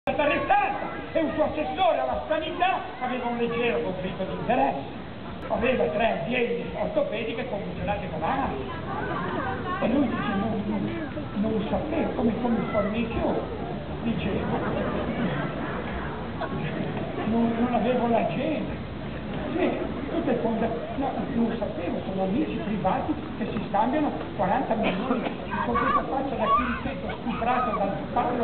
è stata arrestata e un suo assessore alla sanità aveva un leggero conflitto di interesse. Aveva 3 aziende ortopediche convenzionate con la e lui dice non lo sapevo, come fornicio, dice non avevo l'agenda. Sì, tutte cose, no, non lo sapevo, sono amici privati che si scambiano 40 milioni con questa faccia da chi ripeto stuprato dal padre,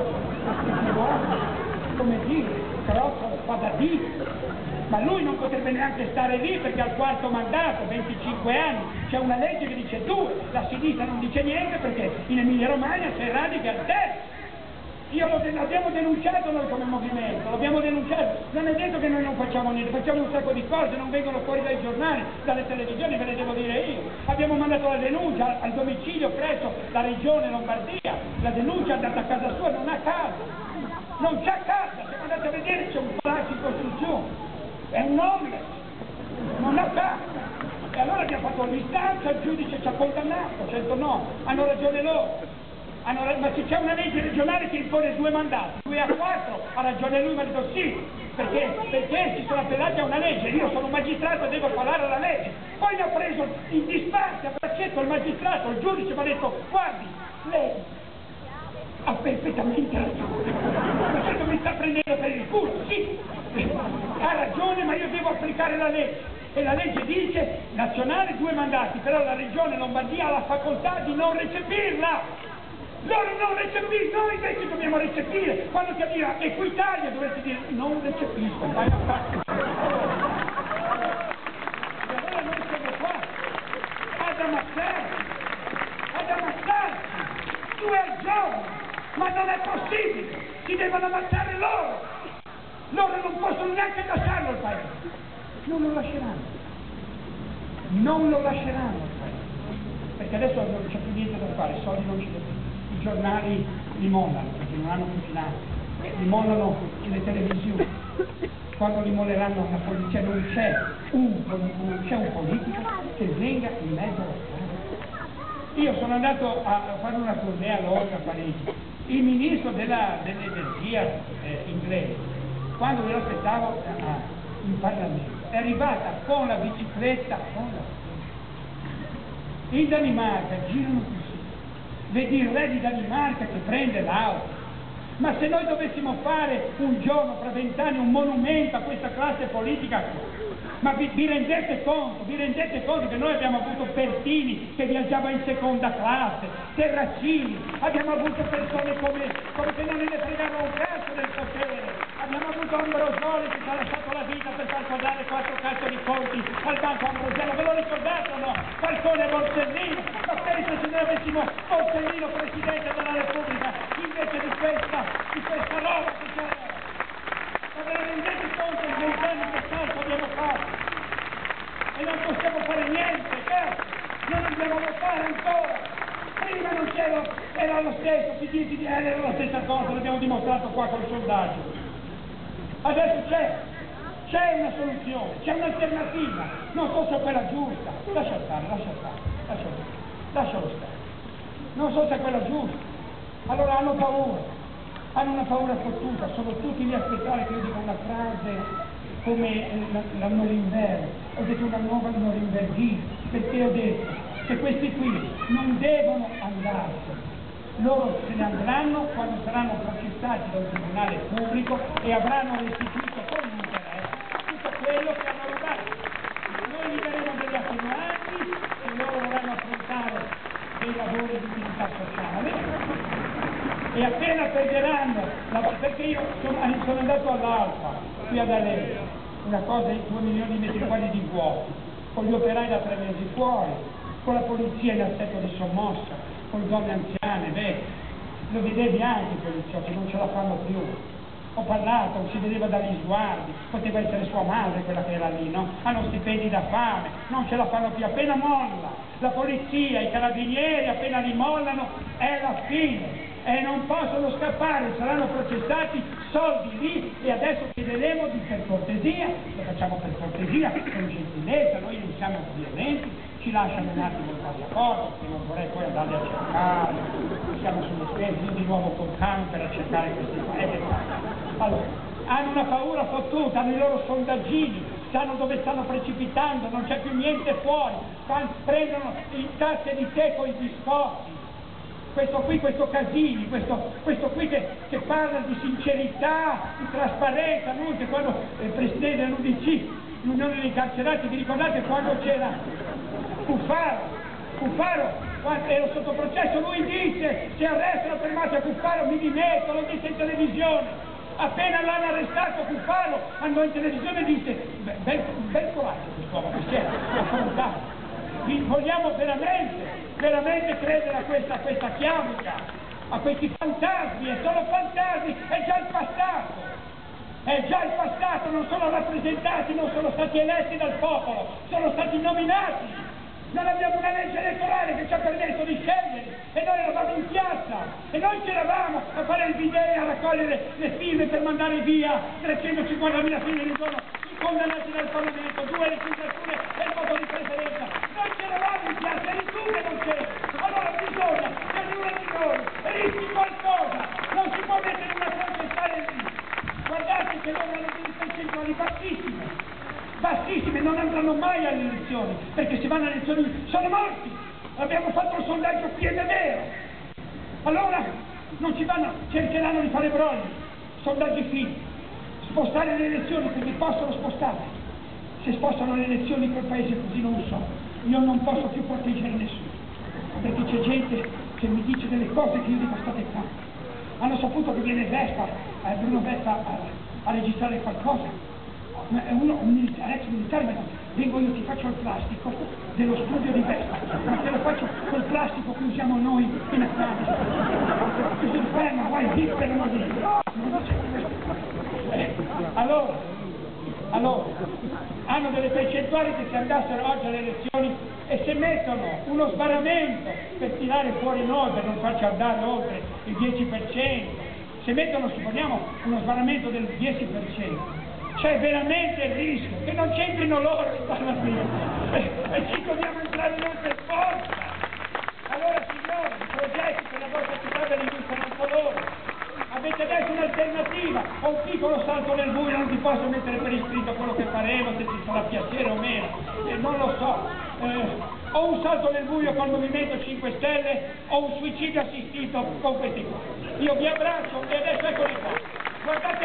come dire, però fa da Dio. Ma lui non potrebbe neanche stare lì perché al 4º mandato, 25 anni, c'è una legge che dice 2, la sinistra non dice niente perché in Emilia Romagna c'è radica il terzo. L'abbiamo denunciato noi come movimento, l'abbiamo denunciato, non è detto che noi non facciamo niente, facciamo un sacco di cose, non vengono fuori dai giornali, dalle televisioni, ve le devo dire io. Abbiamo mandato la denuncia al domicilio presso la regione Lombardia, la denuncia è andata a casa sua, non ha casa, non c'ha casa, se andate a vedere c'è un palazzo in costruzione. È un homeless, non ha casa. E allora abbiamo fatto l'istanza, il giudice ci ha condannato, ha detto no, hanno ragione loro. Ma se c'è una legge regionale che impone 2 mandati, 2 a 4, ha ragione lui, ma ha detto sì, perché si sono appellati a una legge, io sono un magistrato e devo parlare alla legge. Poi mi ha preso in disparte, a braccetto il magistrato, il giudice mi ha detto guardi, lei ha perfettamente ragione, ma certo mi sta prendendo per il culo, sì, ha ragione, ma io devo applicare la legge. E la legge dice nazionale 2 mandati, però la regione Lombardia ha la facoltà di non recepirla. Loro non recepiscono, noi invece dobbiamo recepire. Quando ti arriva Equitalia dovresti dire non recepisco, vai a fare. E allora noi siamo qua ad ammazzarci 2 al giorno, ma non è possibile, si devono ammazzare loro. Loro non possono neanche lasciarlo il paese, non lo lasceranno il paese, perché adesso non c'è più niente da fare, i soldi non ci sono. I giornali li mollano perché non hanno più finanze, li mollano le televisioni. Quando li molleranno la polizia non c'è un politico che venga in mezzo alla strada. Io sono andato a fare una tournée a Londra, a Parigi. Il ministro dell'energia inglese, quando lo aspettavo in Parlamento, è arrivata con la bicicletta, in Danimarca girano così. Vedi il re di Danimarca che prende l'auto. Ma se noi dovessimo fare un giorno, fra 20 anni, un monumento a questa classe politica, ma vi rendete conto che noi abbiamo avuto Pertini che viaggiava in seconda classe, Terracini, abbiamo avuto persone come che non ne fregavano un cazzo del potere, abbiamo avuto Ambrosoli che ci ha lasciato la vita per far pagare 4 cazzo di conti al Banco Ambrosiano, ve lo ricordate o no? Falcone e Borsellino, ma pensa se noi avessimo Borsellino Presidente della Repubblica invece di questa roba che c'era. Ma ve ne rendete conto in 20 anni che salto abbiamo fatto? E non possiamo fare niente, non andiamo a votare ancora. Prima non c'era, era lo stesso, era la stessa cosa, l'abbiamo dimostrato qua col sondaggio. Adesso c'è una soluzione, c'è un'alternativa, non so se è quella giusta, lascialo stare, non so se è quella giusta. Allora hanno una paura fottuta, sono tutti lì a aspettare che io dica una frase come la Norimberga, ho detto una nuova Norimberghina, perché ho detto che questi qui non devono andarsene, loro se ne andranno quando saranno processati da un tribunale pubblico e avranno restituito con l'interesse tutto quello che hanno rubato. Noi gli daremo degli attenuanti e loro vorranno affrontare dei lavori di utilità sociale. E appena perderanno, perché io sono andato all'Alfa, qui ad Allegro, una cosa di 2 milioni di metri quadri di vuoto, con gli operai da 3 mesi fuori, con la polizia in assetto di sommossa, con le donne anziane, vecchie, lo vedevi anche i poliziotti, non ce la fanno più. Ho parlato, si vedeva dagli sguardi, poteva essere sua madre quella che era lì, no? Hanno stipendi da fame, non ce la fanno più, appena molla la polizia, i carabinieri, appena li mollano, è la fine. E non possono scappare, saranno processati, soldi lì, e adesso chiederemo per cortesia, lo facciamo per cortesia, con gentilezza, noi non siamo violenti, ci lasciano un attimo il passaporto, perché non vorrei poi andarli a cercare, siamo sulle spese, io di nuovo col camion per cercare questi paesi. Allora, hanno una paura fottuta, hanno i loro sondaggini, sanno dove stanno precipitando, non c'è più niente fuori, prendono in tasse di tè con i biscotti. Questo qui, questo Casini, questo qui che parla di sincerità, di trasparenza, noi che quando il presidente dell'UDC, l'Unione dei Carcerati, vi ricordate quando c'era Cuffaro, quando ero sotto processo, lui disse: se arrestano per mafia Cuffaro mi dimetto, lo disse in televisione. Appena l'hanno arrestato Cuffaro, andò in televisione e disse: bel coraggio quest'uomo, perché ha affrontato. Vogliamo veramente credere a questa chiamica, a questi fantasmi? È solo fantasmi, è già il passato. È già il passato, non sono rappresentati, non sono stati eletti dal popolo, sono stati nominati. Non abbiamo una legge elettorale che ci ha permesso di scegliere e noi eravamo in piazza e noi c'eravamo a fare il video, a raccogliere le firme per mandare via 350.000 firme di giorno, condannati dal Parlamento, 2 legislature e il voto di preferenza. Noi c'eravamo in piazza, eri tu che non c'eri. Allora bisogna che ognuno di noi rischi qualcosa, non si può mettere una croce e stare lì. Guardate che loro hanno delle percentuali bassissime, non andranno mai alle elezioni, perché se vanno alle elezioni sono morti. Abbiamo fatto il sondaggio qui ed è vero. Allora non ci vanno, cercheranno di fare brogli, sondaggi finti, spostare le elezioni perché possono spostare. Se spostano le elezioni quel paese così non lo so. Io non posso più proteggere nessuno, perché c'è gente che mi dice delle cose che io dico state fatte. Hanno saputo che viene Bruno Vespa a registrare qualcosa. Un militare, ex militare, ma vengo io, ti faccio il plastico dello studio di Vespa, ma te lo faccio col plastico che usiamo noi in Afghanistan. Così ferma, vai, Hitler non dice. Allora, hanno delle percentuali che se andassero oggi alle elezioni e se mettono uno sbarramento per tirare fuori noi, per non farci andare oltre il 10%, se mettono, supponiamo, uno sbarramento del 10%, c'è veramente il rischio che non c'entrino loro in Parlamento e ci dobbiamo entrare noi per forza. Allora signori, i progetti per la vostra città ve li illustrano loro. Avete adesso un'alternativa, ho un piccolo salto nel buio, non ti posso mettere per iscritto quello che faremo, se ci sarà piacere o meno, non lo so. Ho un salto nel buio col Movimento 5 Stelle, ho un suicidio assistito con questi qua. Io vi abbraccio e adesso eccoli qua. Guardate